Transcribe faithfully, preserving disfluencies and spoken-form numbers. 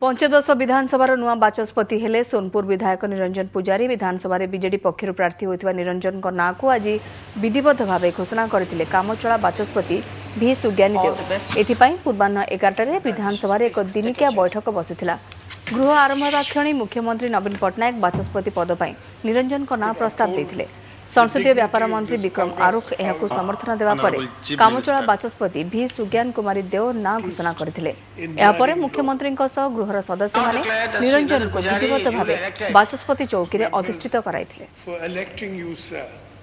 पंचदश विधानसभा नुआ बाचस्पति हेले सोनपुर विधायक निरंजन पुजारी विधानसभा बीजेडी पक्षर प्रार्थी होता निरंजन ना को आज विधिवत भाव घोषणा करते कामचला बाचस्पति भी सुज्ञानी देव एथिपाई पूर्वाह्न एगारटे विधानसभा एक दिनिकिया बैठक बसी गृह आरंभ क्षण मुख्यमंत्री नवीन पट्टनायक बाचस्पति पद पर निरंजन ना प्रस्ताव देते संसदीय व्यापार मंत्री विक्रम आरुख यह समर्थन देवा पर कामचला बाचस्पति भी सुज्ञान कुमारी देव ना घोषणा करते मुख्यमंत्री गृहर सदस्य माने निरंजन को विधिवत भाव बाचस्पति चौकी में अधिष्ठित कराइथिले।